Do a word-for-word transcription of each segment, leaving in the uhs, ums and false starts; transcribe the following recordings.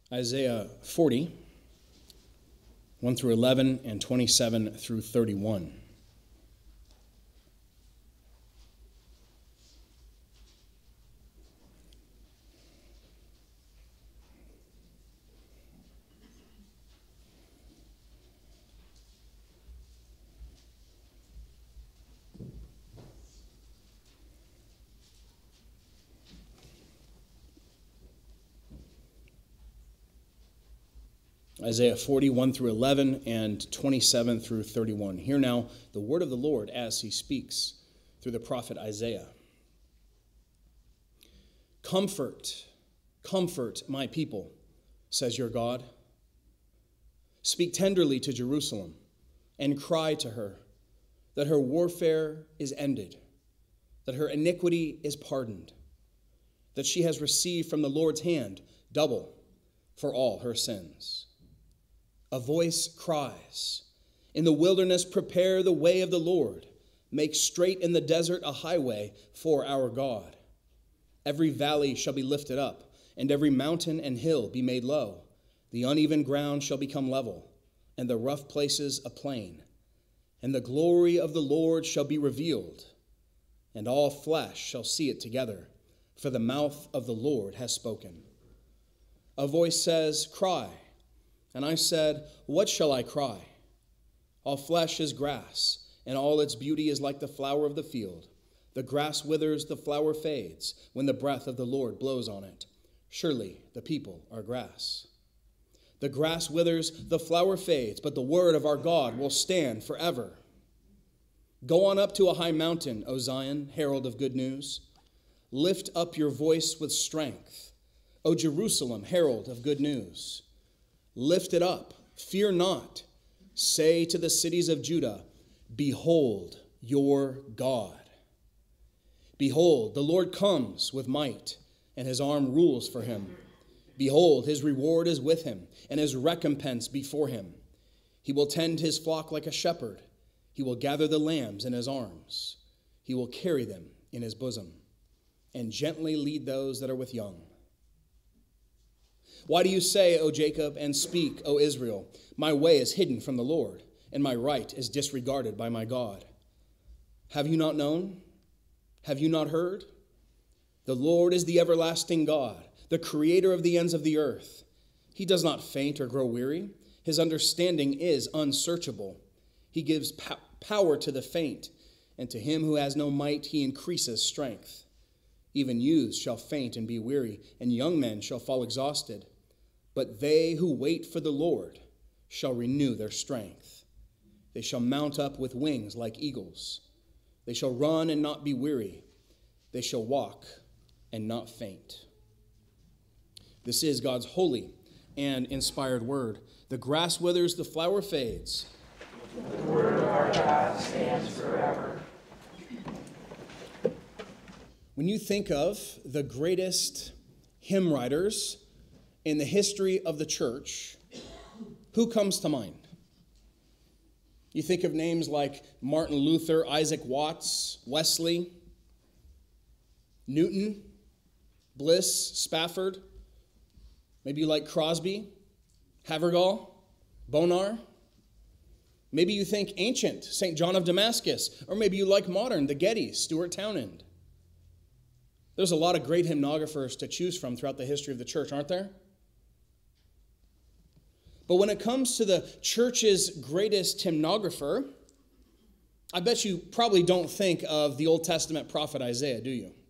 Isaiah forty, one through eleven, and twenty-seven through thirty-one. Isaiah forty, one through eleven, and twenty-seven through thirty-one. Hear now the word of the Lord as he speaks through the prophet Isaiah. Comfort, comfort my people, says your God. Speak tenderly to Jerusalem and cry to her that her warfare is ended, that her iniquity is pardoned, that she has received from the Lord's hand double for all her sins. A voice cries, in the wilderness prepare the way of the Lord. Make straight in the desert a highway for our God. Every valley shall be lifted up, and every mountain and hill be made low. The uneven ground shall become level, and the rough places a plain. And the glory of the Lord shall be revealed, and all flesh shall see it together, for the mouth of the Lord has spoken. A voice says, cry. And I said, what shall I cry? All flesh is grass, and all its beauty is like the flower of the field. The grass withers, the flower fades, when the breath of the Lord blows on it. Surely the people are grass. The grass withers, the flower fades, but the word of our God will stand forever. Go on up to a high mountain, O Zion, herald of good news. Lift up your voice with strength, O Jerusalem, herald of good news. Lift it up, fear not. Say to the cities of Judah, behold your God. Behold, the Lord comes with might, and his arm rules for him. Behold, his reward is with him, and his recompense before him. He will tend his flock like a shepherd. He will gather the lambs in his arms. He will carry them in his bosom, and gently lead those that are with young. Why do you say, O Jacob, and speak, O Israel, my way is hidden from the Lord, and my right is disregarded by my God? Have you not known? Have you not heard? The Lord is the everlasting God, the creator of the ends of the earth. He does not faint or grow weary. His understanding is unsearchable. He gives po- power to the faint, and to him who has no might he increases strength. Even youths shall faint and be weary, and young men shall fall exhausted. But they who wait for the Lord shall renew their strength. They shall mount up with wings like eagles. They shall run and not be weary. They shall walk and not faint. This is God's holy and inspired word. The grass withers, the flower fades. The word of our God stands forever. When you think of the greatest hymn writers in the history of the church, who comes to mind? You think of names like Martin Luther, Isaac Watts, Wesley, Newton, Bliss, Spafford. Maybe you like Crosby, Havergal, Bonar. Maybe you think ancient, Saint John of Damascus. Or maybe you like modern, the Gettys, Stuart Townend. There's a lot of great hymnographers to choose from throughout the history of the church, aren't there? But when it comes to the church's greatest hymnographer, I bet you probably don't think of the Old Testament prophet Isaiah, do you?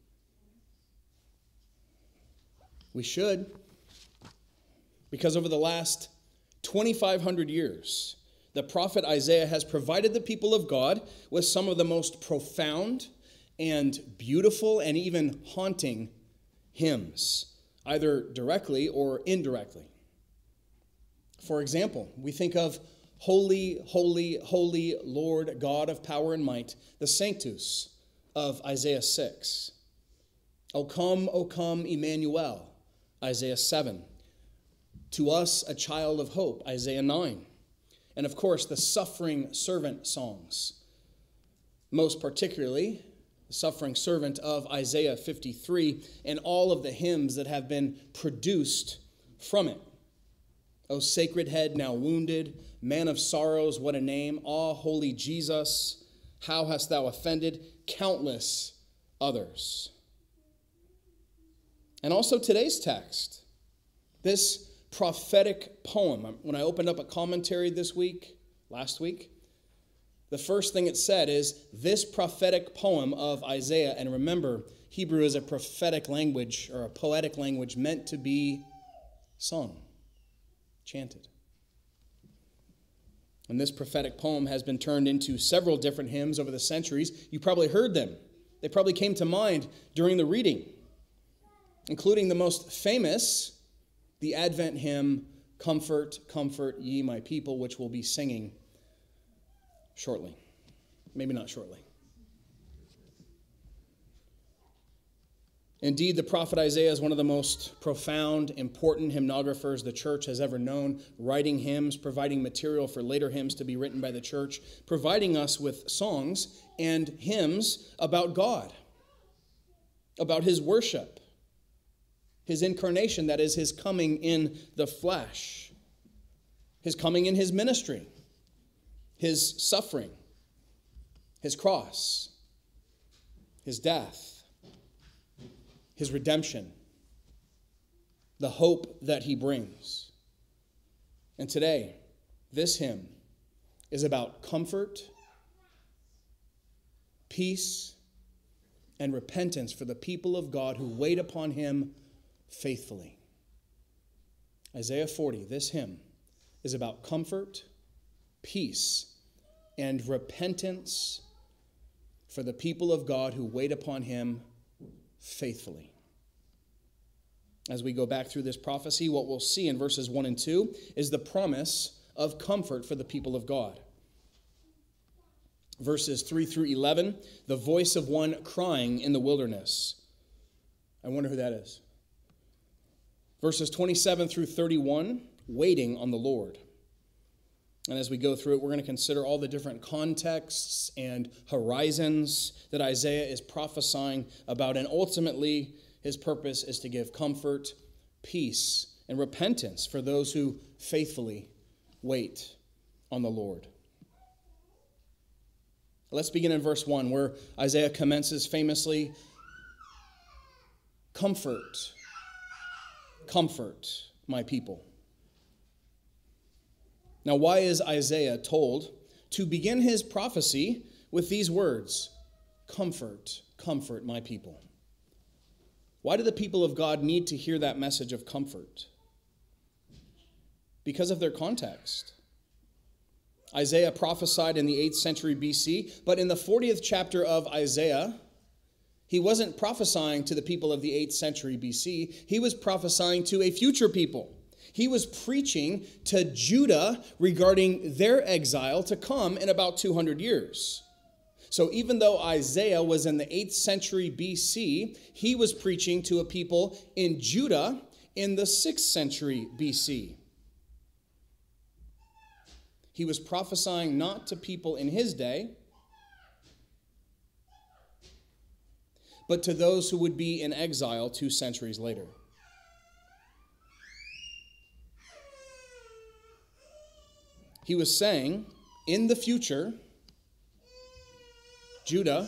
We should. Because over the last twenty-five hundred years, the prophet Isaiah has provided the people of God with some of the most profound and beautiful and even haunting hymns, either directly or indirectly. For example, we think of Holy, Holy, Holy Lord God of power and might, the Sanctus of Isaiah six. O come, O come, Emmanuel, Isaiah seven. To us a child of hope, Isaiah nine. And of course, the suffering servant songs, most particularly the suffering servant of Isaiah fifty-three, and all of the hymns that have been produced from it. O sacred head, now wounded, man of sorrows, what a name. Ah, holy Jesus, how hast thou offended countless others. And also today's text, this prophetic poem. When I opened up a commentary this week, last week, the first thing it said is this prophetic poem of Isaiah. And remember, Hebrew is a prophetic language or a poetic language meant to be sung, chanted. And this prophetic poem has been turned into several different hymns over the centuries. You probably heard them. They probably came to mind during the reading, including the most famous, the Advent hymn, Comfort, Comfort Ye My People, which we'll be singing shortly. Maybe not shortly. Indeed, the prophet Isaiah is one of the most profound, important hymnographers the church has ever known, writing hymns, providing material for later hymns to be written by the church, providing us with songs and hymns about God, about his worship, his incarnation, that is, his coming in the flesh, his coming in his ministry, his suffering, his cross, his death, his redemption, the hope that he brings. And today, this hymn is about comfort, peace, and repentance for the people of God who wait upon him faithfully. Isaiah forty, this hymn, is about comfort, peace, and repentance for the people of God who wait upon him faithfully. As we go back through this prophecy, what we'll see in verses one and two is the promise of comfort for the people of God. Verses three through eleven, the voice of one crying in the wilderness. I wonder who that is. Verses twenty-seven through thirty-one, waiting on the Lord. And as we go through it, we're going to consider all the different contexts and horizons that Isaiah is prophesying about. And ultimately, his purpose is to give comfort, peace, and repentance for those who faithfully wait on the Lord. Let's begin in verse one, where Isaiah commences famously, "Comfort, comfort my people." Now, why is Isaiah told to begin his prophecy with these words, "Comfort, comfort my people"? Why do the people of God need to hear that message of comfort? Because of their context. Isaiah prophesied in the eighth century B C, but in the fortieth chapter of Isaiah, he wasn't prophesying to the people of the eighth century B C. He was prophesying to a future people. He was preaching to Judah regarding their exile to come in about two hundred years. So even though Isaiah was in the eighth century B C, he was preaching to a people in Judah in the sixth century B C. He was prophesying not to people in his day, but to those who would be in exile two centuries later. He was saying, in the future, Judah,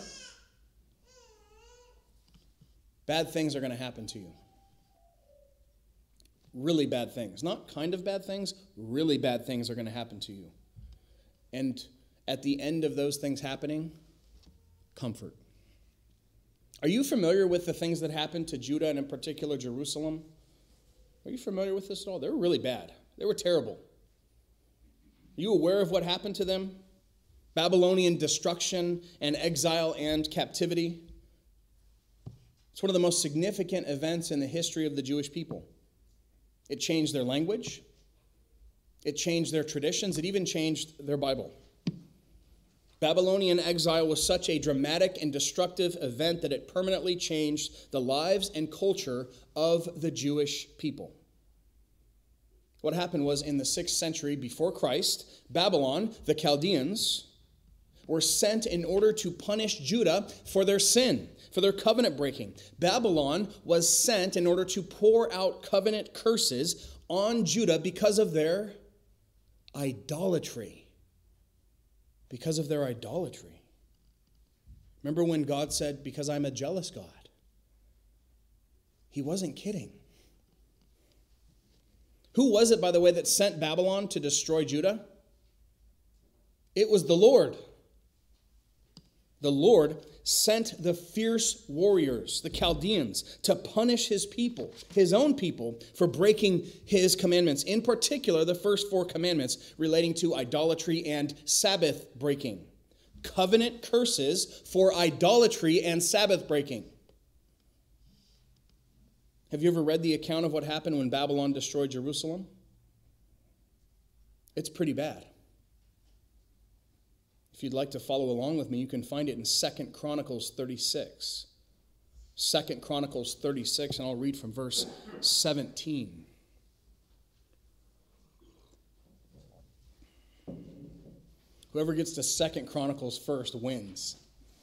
bad things are going to happen to you. Really bad things. Not kind of bad things, really bad things are going to happen to you. And at the end of those things happening, comfort. Are you familiar with the things that happened to Judah and in particular Jerusalem? Are you familiar with this at all? They were really bad. They were terrible. Are you aware of what happened to them? Babylonian destruction and exile and captivity. It's one of the most significant events in the history of the Jewish people. It changed their language. It changed their traditions. It even changed their Bible. Babylonian exile was such a dramatic and destructive event that it permanently changed the lives and culture of the Jewish people. What happened was in the sixth century before Christ, Babylon, the Chaldeans, were sent in order to punish Judah for their sin, for their covenant breaking. Babylon was sent in order to pour out covenant curses on Judah because of their idolatry. Because of their idolatry. Remember when God said, because I'm a jealous God? He wasn't kidding. Who was it, by the way, that sent Babylon to destroy Judah? It was the Lord. The Lord sent the fierce warriors, the Chaldeans, to punish his people, his own people, for breaking his commandments. In particular, the first four commandments relating to idolatry and Sabbath breaking. Covenant curses for idolatry and Sabbath breaking. Have you ever read the account of what happened when Babylon destroyed Jerusalem? It's pretty bad. If you'd like to follow along with me, you can find it in Second Chronicles thirty-six. Second Chronicles thirty-six, and I'll read from verse seventeen. Whoever gets to Second Chronicles first wins.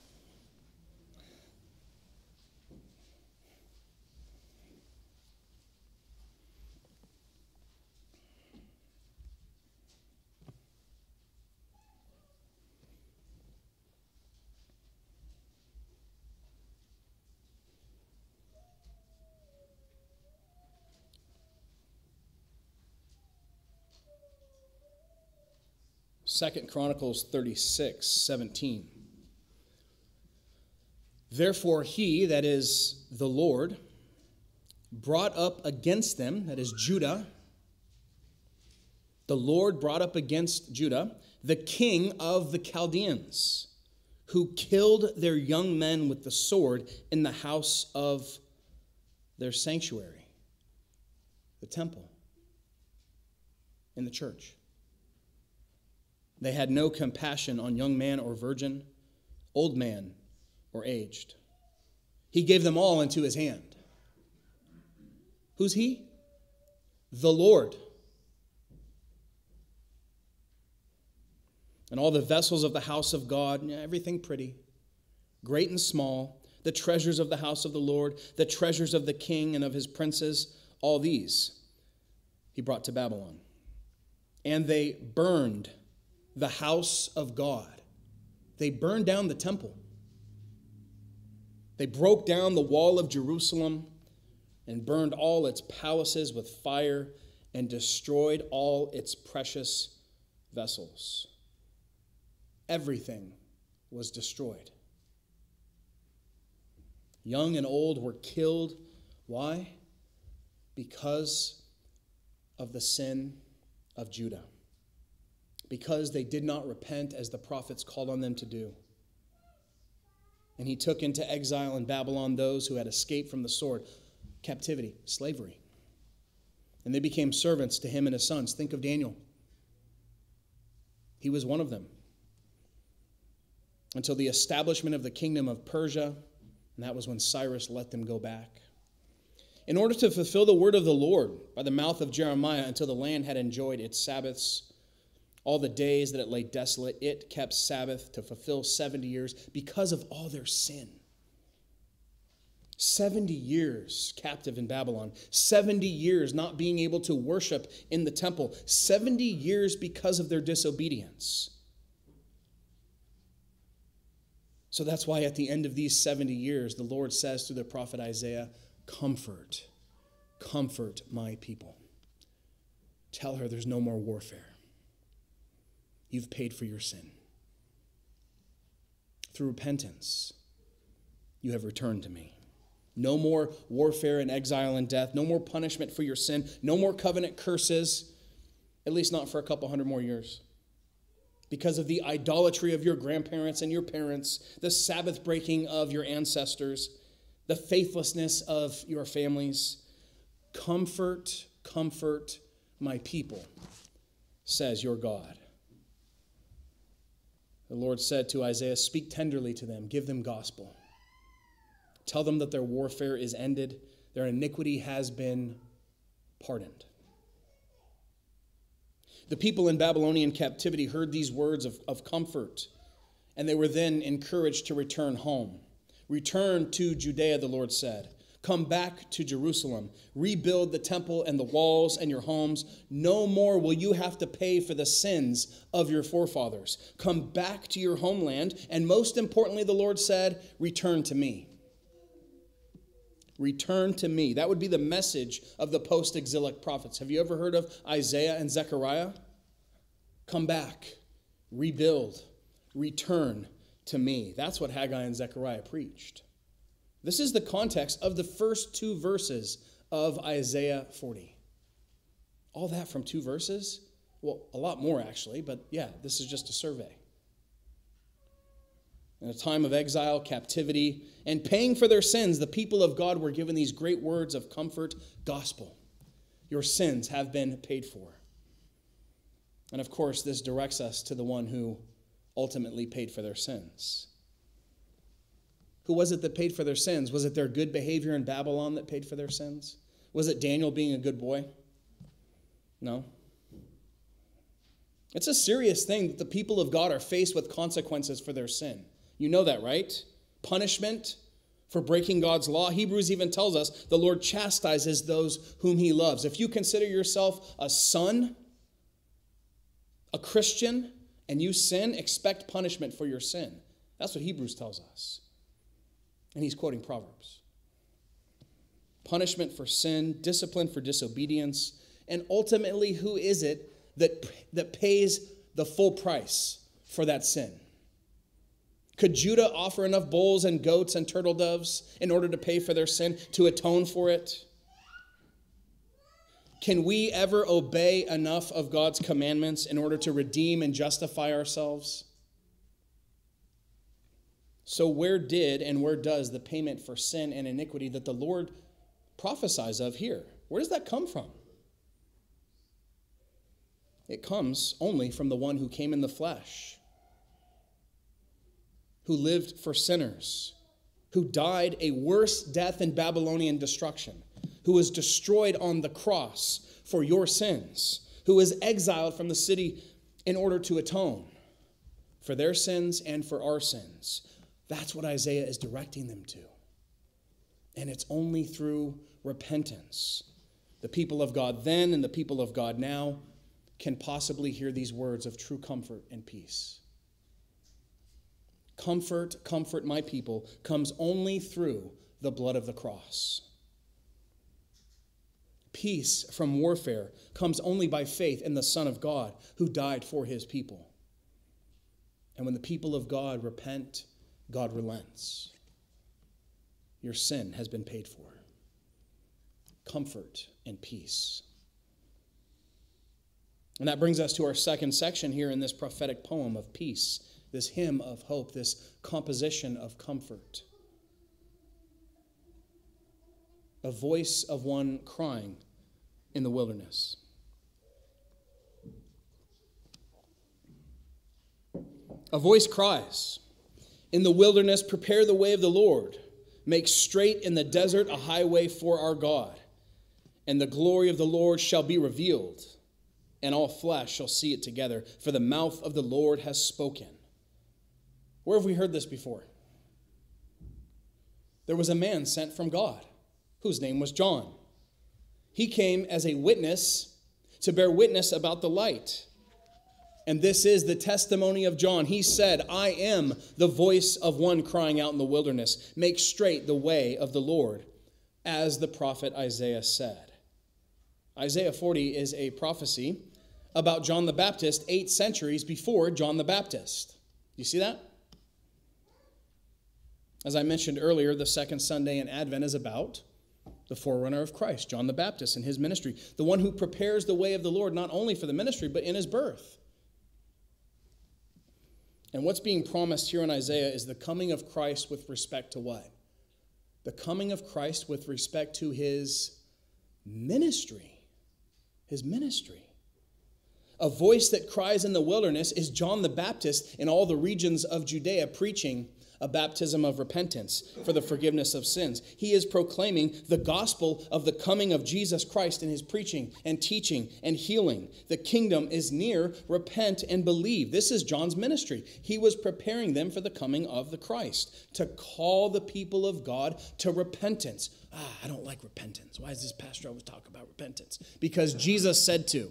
Second Chronicles thirty-six, seventeen. Therefore he, that is the Lord, brought up against them, that is Judah, the Lord brought up against Judah the king of the Chaldeans, who killed their young men with the sword in the house of their sanctuary, the temple, in the church. They had no compassion on young man or virgin, old man or aged. He gave them all into his hand. Who's he? The Lord. And all the vessels of the house of God, everything pretty, great and small, the treasures of the house of the Lord, the treasures of the king and of his princes, all these he brought to Babylon. And they burned the house of God. They burned down the temple. They broke down the wall of Jerusalem and burned all its palaces with fire and destroyed all its precious vessels. Everything was destroyed. Young and old were killed. Why? Because of the sin of Judah. Because they did not repent as the prophets called on them to do. And he took into exile in Babylon those who had escaped from the sword, captivity, slavery. And they became servants to him and his sons. Think of Daniel. He was one of them. Until the establishment of the kingdom of Persia, and that was when Cyrus let them go back. In order to fulfill the word of the Lord by the mouth of Jeremiah until the land had enjoyed its Sabbaths, all the days that it lay desolate, it kept Sabbath to fulfill seventy years because of all their sin. seventy years captive in Babylon. seventy years not being able to worship in the temple. seventy years because of their disobedience. So that's why at the end of these seventy years, the Lord says through the prophet Isaiah, comfort, comfort my people. Tell her there's no more warfare. You've paid for your sin. Through repentance, you have returned to me. No more warfare and exile and death. No more punishment for your sin. No more covenant curses, at least not for a couple hundred more years. Because of the idolatry of your grandparents and your parents, the Sabbath breaking of your ancestors, the faithlessness of your families. Comfort, comfort my people, says your God. The Lord said to Isaiah, speak tenderly to them, give them gospel. Tell them that their warfare is ended, their iniquity has been pardoned. The people in Babylonian captivity heard these words of, of comfort, and they were then encouraged to return home. Return to Judea, the Lord said. Come back to Jerusalem. Rebuild the temple and the walls and your homes. No more will you have to pay for the sins of your forefathers. Come back to your homeland. And most importantly, the Lord said, return to me. Return to me. That would be the message of the post-exilic prophets. Have you ever heard of Isaiah and Zechariah? Come back. Rebuild. Return to me. That's what Haggai and Zechariah preached. This is the context of the first two verses of Isaiah forty. All that from two verses? Well, a lot more actually, but yeah, this is just a survey. In a time of exile, captivity, and paying for their sins, the people of God were given these great words of comfort, gospel. Your sins have been paid for. And of course, this directs us to the one who ultimately paid for their sins. Who was it that paid for their sins? Was it their good behavior in Babylon that paid for their sins? Was it Daniel being a good boy? No. It's a serious thing that the people of God are faced with consequences for their sin. You know that, right? Punishment for breaking God's law. Hebrews even tells us the Lord chastises those whom he loves. If you consider yourself a son, a Christian, and you sin, expect punishment for your sin. That's what Hebrews tells us. And he's quoting Proverbs. Punishment for sin, discipline for disobedience, and ultimately, who is it that, that pays the full price for that sin? Could Judah offer enough bulls and goats and turtle doves in order to pay for their sin, to atone for it? Can we ever obey enough of God's commandments in order to redeem and justify ourselves? So where did and where does the payment for sin and iniquity that the Lord prophesies of here, where does that come from? It comes only from the one who came in the flesh, who lived for sinners, who died a worse death than Babylonian destruction, who was destroyed on the cross for your sins, who was exiled from the city in order to atone for their sins and for our sins. That's what Isaiah is directing them to. And it's only through repentance. The people of God then and the people of God now can possibly hear these words of true comfort and peace. Comfort, comfort my people comes only through the blood of the cross. Peace from warfare comes only by faith in the Son of God who died for his people. And when the people of God repent, God relents. Your sin has been paid for. Comfort and peace. And that brings us to our second section here in this prophetic poem of peace, this hymn of hope, this composition of comfort. A voice of one crying in the wilderness. A voice cries, in the wilderness, prepare the way of the Lord. Make straight in the desert a highway for our God. And the glory of the Lord shall be revealed, and all flesh shall see it together, for the mouth of the Lord has spoken. Where have we heard this before? There was a man sent from God, whose name was John. He came as a witness to bear witness about the light. And this is the testimony of John. He said, I am the voice of one crying out in the wilderness. Make straight the way of the Lord, as the prophet Isaiah said. Isaiah forty is a prophecy about John the Baptist eight centuries before John the Baptist. You see that? As I mentioned earlier, the second Sunday in Advent is about the forerunner of Christ, John the Baptist, and his ministry. The one who prepares the way of the Lord, not only for the ministry, but in his birth. And what's being promised here in Isaiah is the coming of Christ with respect to what? The coming of Christ with respect to his ministry. His ministry. A voice that cries in the wilderness is John the Baptist in all the regions of Judea preaching a baptism of repentance for the forgiveness of sins. He is proclaiming the gospel of the coming of Jesus Christ in his preaching and teaching and healing. The kingdom is near. Repent and believe. This is John's ministry. He was preparing them for the coming of the Christ, to call the people of God to repentance. Ah, I don't like repentance. Why does this pastor always talk about repentance? Because Jesus said to.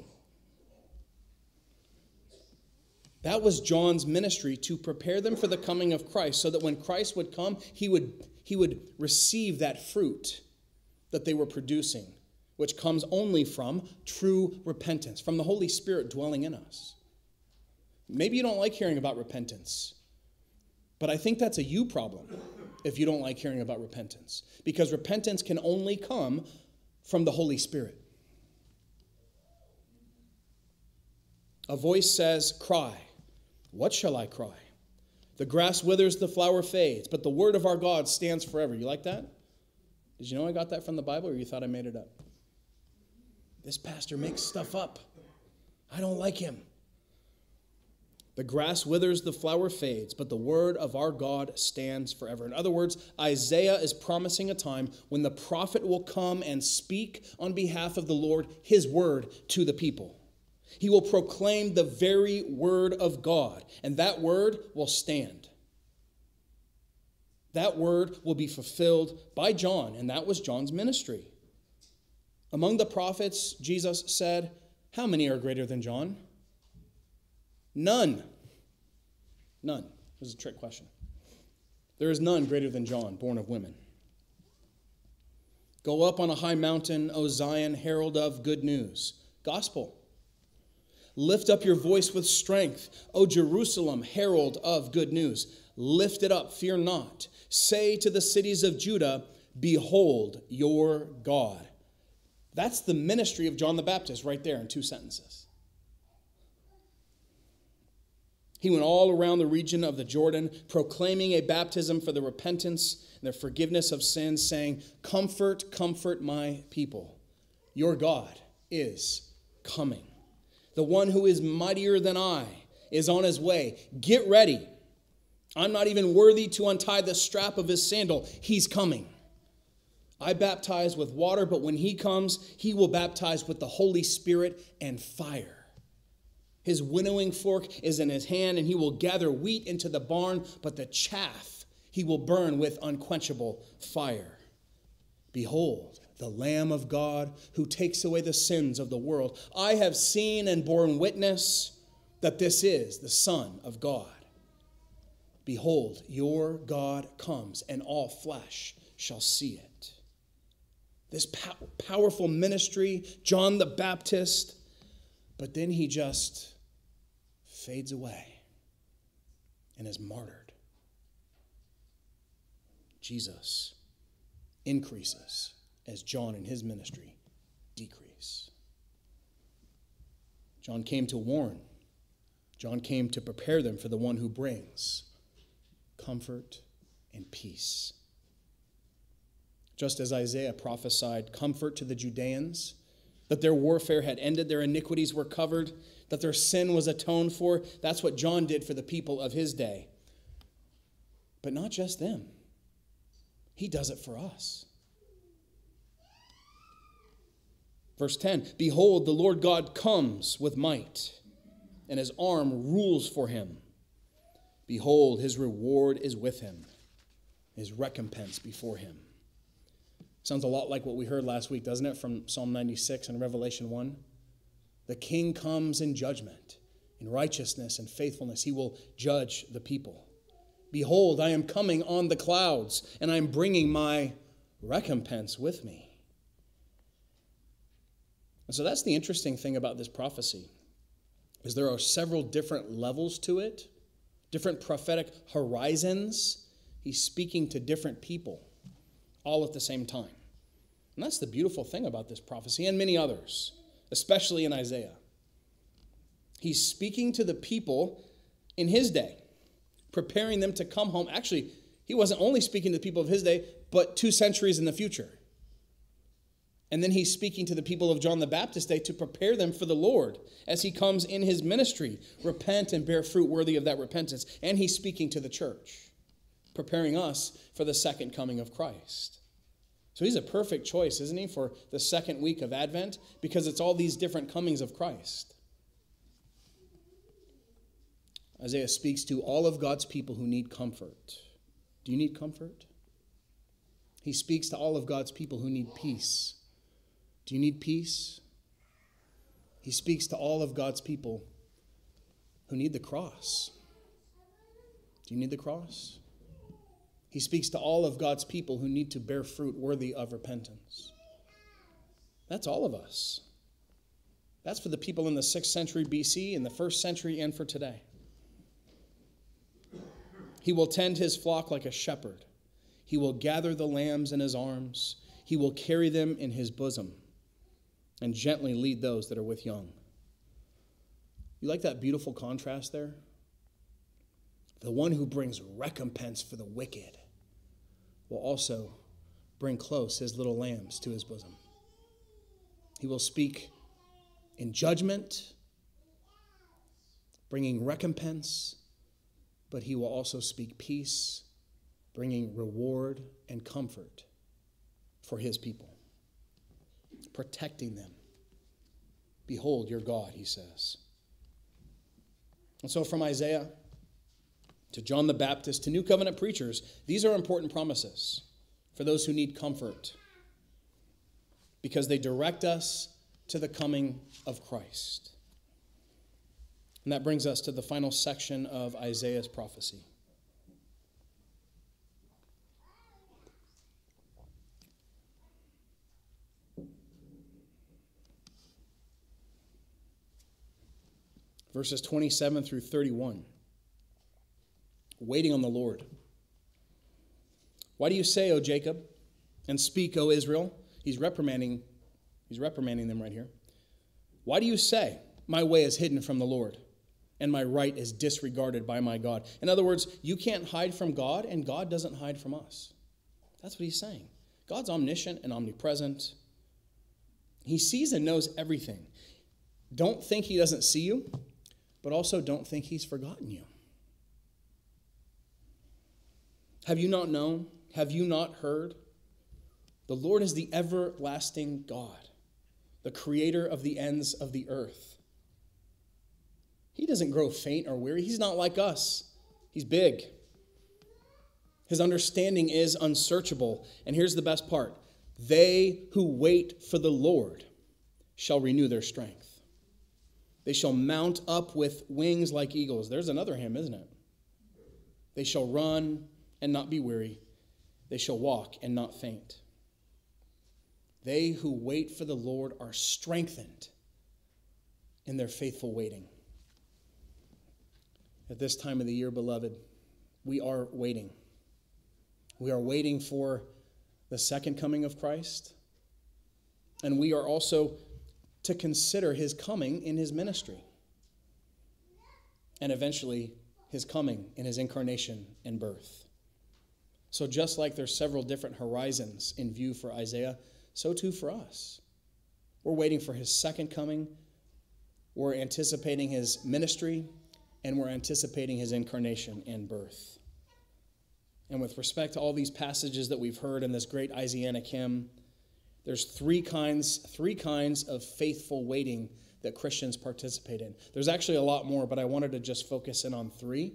That was John's ministry, to prepare them for the coming of Christ, so that when Christ would come, he would, he would receive that fruit that they were producing, which comes only from true repentance, from the Holy Spirit dwelling in us. Maybe you don't like hearing about repentance, but I think that's a you problem if you don't like hearing about repentance, because repentance can only come from the Holy Spirit. A voice says, cry. What shall I cry? The grass withers, the flower fades, but the word of our God stands forever. You like that? Did you know I got that from the Bible, or you thought I made it up? This pastor makes stuff up. I don't like him. The grass withers, the flower fades, but the word of our God stands forever. In other words, Isaiah is promising a time when the prophet will come and speak on behalf of the Lord his word to the people. He will proclaim the very word of God, and that word will stand. That word will be fulfilled by John, and that was John's ministry. Among the prophets, Jesus said, how many are greater than John? None. None. This is a trick question. There is none greater than John, born of women. Go up on a high mountain, O Zion, herald of good news. Gospel. Lift up your voice with strength, O Jerusalem, herald of good news. Lift it up, fear not. Say to the cities of Judah, behold your God. That's the ministry of John the Baptist right there in two sentences. He went all around the region of the Jordan, proclaiming a baptism for the repentance and the forgiveness of sins, saying, comfort, comfort my people. Your God is coming. The one who is mightier than I is on his way. Get ready. I'm not even worthy to untie the strap of his sandal. He's coming. I baptize with water, but when he comes, he will baptize with the Holy Spirit and fire. His winnowing fork is in his hand, and he will gather wheat into the barn, but the chaff he will burn with unquenchable fire. Behold, the Lamb of God who takes away the sins of the world. I have seen and borne witness that this is the Son of God. Behold, your God comes, and all flesh shall see it. This pow- powerful ministry, John the Baptist, but then he just fades away and is martyred. Jesus increases as John and his ministry decrease. John came to warn. John came to prepare them for the one who brings comfort and peace. Just as Isaiah prophesied comfort to the Judeans, that their warfare had ended, their iniquities were covered, that their sin was atoned for, that's what John did for the people of his day. But not just them. He does it for us. Verse ten, behold, the Lord God comes with might, and his arm rules for him. Behold, his reward is with him, his recompense before him. Sounds a lot like what we heard last week, doesn't it, from Psalm ninety-six and Revelation one? The king comes in judgment, in righteousness and faithfulness. He will judge the people. Behold, I am coming on the clouds, and I am bringing my recompense with me. And so that's the interesting thing about this prophecy, is there are several different levels to it, different prophetic horizons. He's speaking to different people all at the same time. And that's the beautiful thing about this prophecy and many others, especially in Isaiah. He's speaking to the people in his day, preparing them to come home. Actually, he wasn't only speaking to the people of his day, but two centuries in the future. And then he's speaking to the people of John the Baptist's day to prepare them for the Lord as he comes in his ministry. Repent and bear fruit worthy of that repentance. And he's speaking to the church. preparing us for the second coming of Christ. So he's a perfect choice, isn't he, for the second week of Advent, because it's all these different comings of Christ. Isaiah speaks to all of God's people who need comfort. Do you need comfort? He speaks to all of God's people who need peace. Do you need peace? He speaks to all of God's people who need the cross. Do you need the cross? He speaks to all of God's people who need to bear fruit worthy of repentance. That's all of us. That's for the people in the sixth century B C, in the first century, and for today. He will tend his flock like a shepherd. He will gather the lambs in his arms. He will carry them in his bosom and gently lead those that are with young. You like that beautiful contrast there? The one who brings recompense for the wicked will also bring close his little lambs to his bosom. He will speak in judgment, bringing recompense, but he will also speak peace, bringing reward and comfort for his people, protecting them. Behold your God, he says. And so from Isaiah to John the Baptist to New Covenant preachers, these are important promises for those who need comfort, because they direct us to the coming of Christ. And that brings us to the final section of Isaiah's prophecy. Verses twenty-seven through thirty-one. Waiting on the Lord. Why do you say, O Jacob, and speak, O Israel? He's reprimanding, he's reprimanding them right here. Why do you say, my way is hidden from the Lord, and my right is disregarded by my God? In other words, you can't hide from God, and God doesn't hide from us. That's what he's saying. God's omniscient and omnipresent. He sees and knows everything. Don't think he doesn't see you, but also don't think he's forgotten you. Have you not known? Have you not heard? The Lord is the everlasting God, the creator of the ends of the earth. He doesn't grow faint or weary. He's not like us. He's big. His understanding is unsearchable. And here's the best part. They who wait for the Lord shall renew their strength. They shall mount up with wings like eagles. There's another hymn, isn't it? They shall run and not be weary. They shall walk and not faint. They who wait for the Lord are strengthened in their faithful waiting. At this time of the year, beloved, we are waiting. We are waiting for the second coming of Christ. And we are also to consider his coming in his ministry. And eventually, his coming in his incarnation and birth. So just like there's several different horizons in view for Isaiah, so too for us. We're waiting for his second coming. We're anticipating his ministry, and we're anticipating his incarnation and birth. And with respect to all these passages that we've heard in this great Isaianic hymn, there's three kinds, three kinds of faithful waiting that Christians participate in. There's actually a lot more, but I wanted to just focus in on three.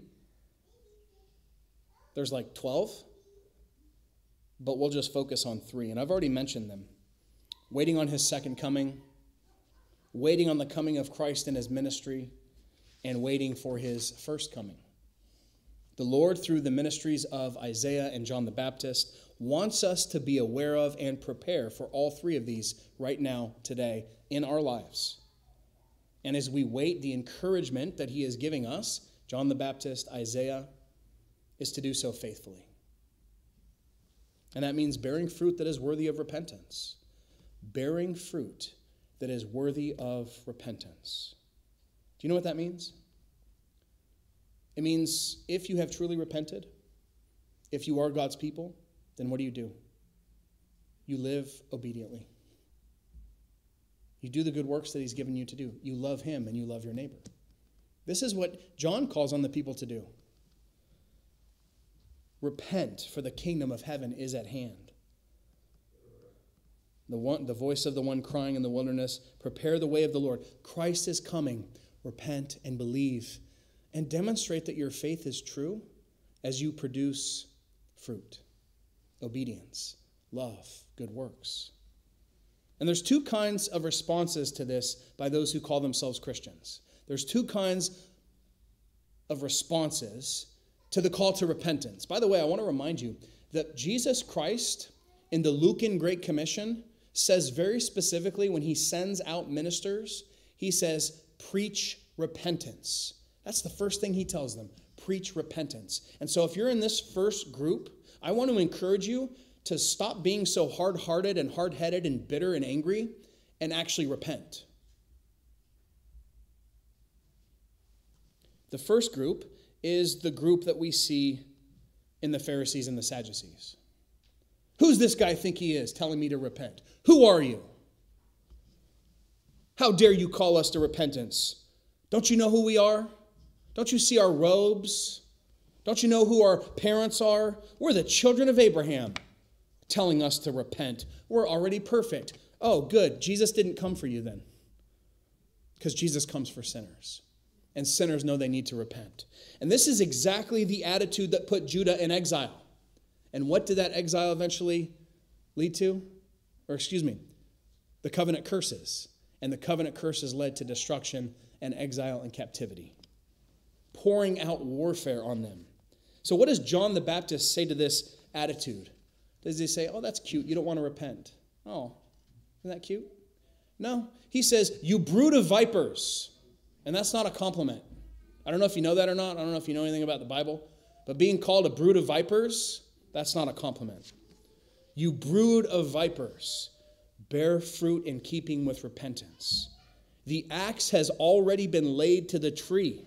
There's like twelve, but we'll just focus on three. And I've already mentioned them. Waiting on his second coming, waiting on the coming of Christ in his ministry, and waiting for his first coming. The Lord, through the ministries of Isaiah and John the Baptist, wants us to be aware of and prepare for all three of these right now, today, in our lives. And as we wait, the encouragement that he is giving us, John the Baptist, Isaiah, is to do so faithfully. And that means bearing fruit that is worthy of repentance. Bearing fruit that is worthy of repentance. Do you know what that means? It means if you have truly repented, if you are God's people, then what do you do? You live obediently. You do the good works that he's given you to do. You love him and you love your neighbor. This is what John calls on the people to do. Repent, for the kingdom of heaven is at hand. The, one, the voice of the one crying in the wilderness, prepare the way of the Lord. Christ is coming. Repent and believe, and demonstrate that your faith is true as you produce fruit, obedience, love, good works. And there's two kinds of responses to this by those who call themselves Christians. There's two kinds of responses to the call to repentance. By the way, I want to remind you that Jesus Christ in the Lucan Great Commission says very specifically when he sends out ministers, he says, preach repentance. That's the first thing he tells them, preach repentance. And so if you're in this first group, I want to encourage you to stop being so hard-hearted and hard-headed and bitter and angry and actually repent. The first group is the group that we see in the Pharisees and the Sadducees. Who's this guy think he is telling me to repent? Who are you? How dare you call us to repentance? Don't you know who we are? Don't you see our robes? Don't you know who our parents are? We're the children of Abraham, telling us to repent. We're already perfect. Oh, good. Jesus didn't come for you then, because Jesus comes for sinners. And sinners know they need to repent. And this is exactly the attitude that put Judah in exile. And what did that exile eventually lead to? Or excuse me, the covenant curses. And the covenant curses led to destruction and exile and captivity, pouring out warfare on them. So what does John the Baptist say to this attitude? Does he say, oh, that's cute, you don't want to repent? Oh, isn't that cute? No. He says, you brood of vipers. And that's not a compliment. I don't know if you know that or not. I don't know if you know anything about the Bible. But being called a brood of vipers, that's not a compliment. You brood of vipers, bear fruit in keeping with repentance. The axe has already been laid to the tree.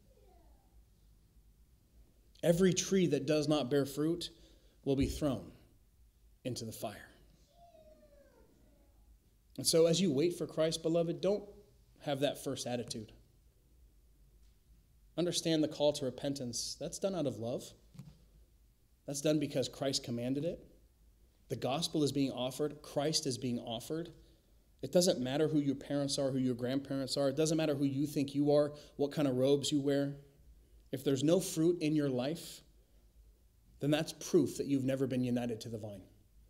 Every tree that does not bear fruit will be thrown into the fire. And so as you wait for Christ, beloved, don't have that first attitude. Understand the call to repentance. That's done out of love. That's done because Christ commanded it. The gospel is being offered. Christ is being offered. It doesn't matter who your parents are, who your grandparents are. It doesn't matter who you think you are, what kind of robes you wear. If there's no fruit in your life, then that's proof that you've never been united to the vine.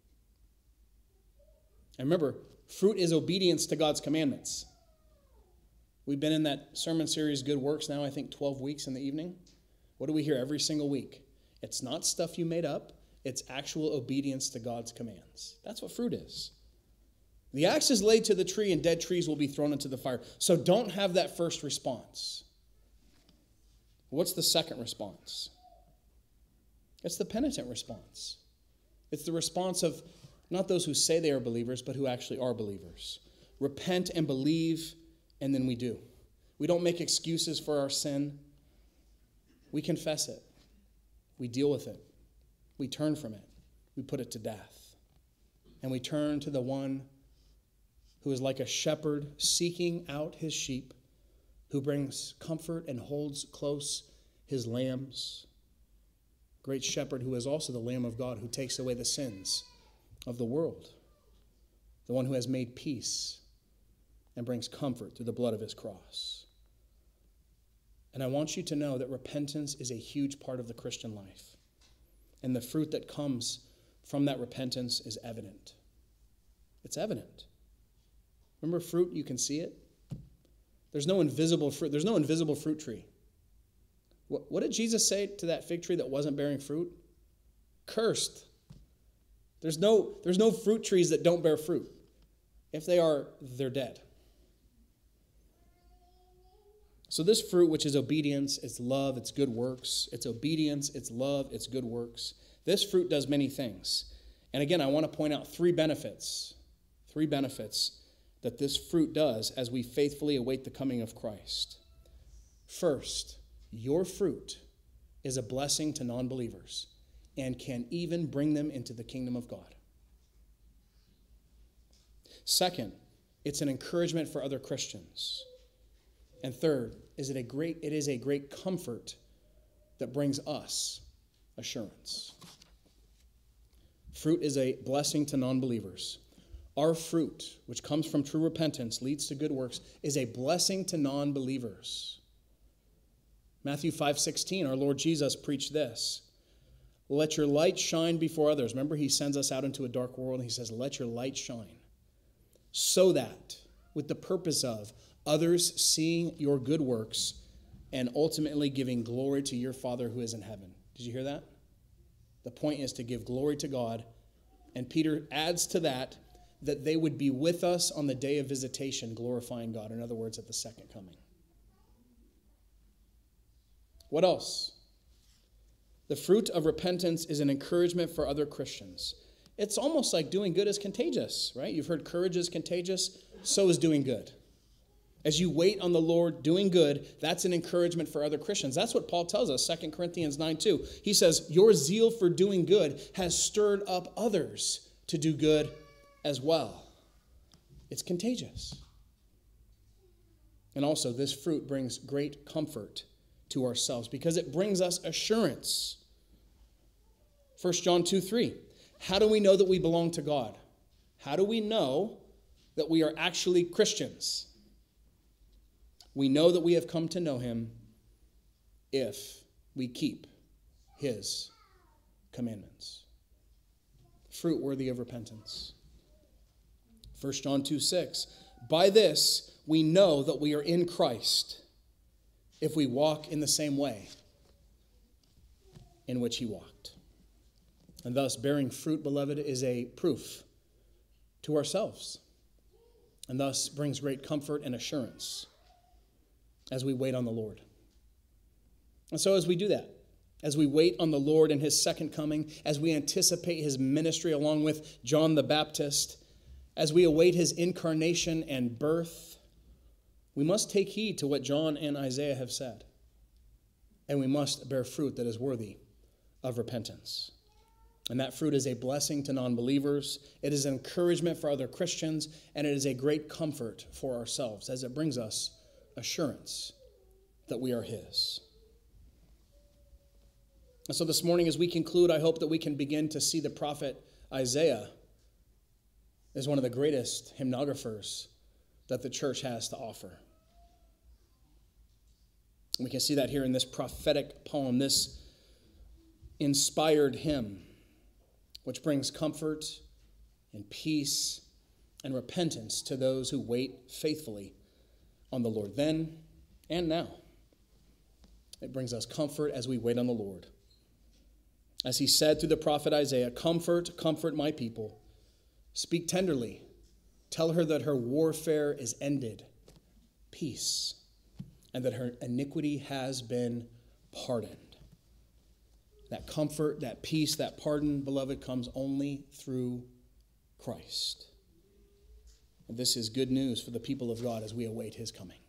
And remember, fruit is obedience to God's commandments. We've been in that sermon series, Good Works, now I think twelve weeks in the evening. What do we hear every single week? It's not stuff you made up. It's actual obedience to God's commands. That's what fruit is. The axe is laid to the tree and dead trees will be thrown into the fire. So don't have that first response. What's the second response? It's the penitent response. It's the response of not those who say they are believers, but who actually are believers. Repent and believe, and then we do. We don't make excuses for our sin. We confess it. We deal with it. We turn from it. We put it to death. And we turn to the one who is like a shepherd seeking out his sheep, who brings comfort and holds close his lambs. Great shepherd who is also the Lamb of God, who takes away the sins of the world. The one who has made peace and brings comfort through the blood of his cross. And I want you to know that repentance is a huge part of the Christian life. And the fruit that comes from that repentance is evident. It's evident. Remember fruit, you can see it. There's no invisible fruit. There's no invisible fruit tree. What, what did Jesus say to that fig tree that wasn't bearing fruit? Cursed. There's no, there's no fruit trees that don't bear fruit. If they are, they're dead. So this fruit, which is obedience, it's love, it's good works. It's obedience, it's love, it's good works. This fruit does many things. And again, I want to point out three benefits. Three benefits that this fruit does as we faithfully await the coming of Christ. First, your fruit is a blessing to non-believers and can even bring them into the kingdom of God. Second, it's an encouragement for other Christians. And third, is it a great it is a great comfort that brings us assurance. Fruit is a blessing to non-believers. Our fruit, which comes from true repentance, leads to good works, is a blessing to non-believers. Matthew five sixteen, our Lord Jesus preached this. Let your light shine before others. Remember, he sends us out into a dark world, and he says, let your light shine. So that, with the purpose of others seeing your good works and ultimately giving glory to your Father who is in heaven. Did you hear that? The point is to give glory to God. And Peter adds to that, that they would be with us on the day of visitation, glorifying God. In other words, at the second coming. What else? The fruit of repentance is an encouragement for other Christians. It's almost like doing good is contagious, right? You've heard courage is contagious. So is doing good. As you wait on the Lord doing good, that's an encouragement for other Christians. That's what Paul tells us, Second Corinthians nine two. He says, your zeal for doing good has stirred up others to do good as well. It's contagious. And also, this fruit brings great comfort to ourselves because it brings us assurance. First John two three. How do we know that we belong to God? How do we know that we are actually Christians? We know that we have come to know him if we keep his commandments. Fruit worthy of repentance. First John two six. By this we know that we are in Christ if we walk in the same way in which he walked. And thus, bearing fruit, beloved, is a proof to ourselves, and thus brings great comfort and assurance as we wait on the Lord. And so as we do that, as we wait on the Lord and his second coming, as we anticipate his ministry along with John the Baptist, as we await his incarnation and birth, we must take heed to what John and Isaiah have said. And we must bear fruit that is worthy of repentance. And that fruit is a blessing to non-believers. It is an encouragement for other Christians, and it is a great comfort for ourselves as it brings us assurance that we are his. And so this morning as we conclude, I hope that we can begin to see the prophet Isaiah as one of the greatest hymnographers that the church has to offer. And we can see that here in this prophetic poem, this inspired hymn, which brings comfort and peace and repentance to those who wait faithfully on the Lord then and now. It brings us comfort as we wait on the Lord. As he said through the prophet Isaiah, comfort, comfort my people. Speak tenderly. Tell her that her warfare is ended. Peace. And that her iniquity has been pardoned. That comfort, that peace, that pardon, beloved, comes only through Christ. And this is good news for the people of God as we await his coming.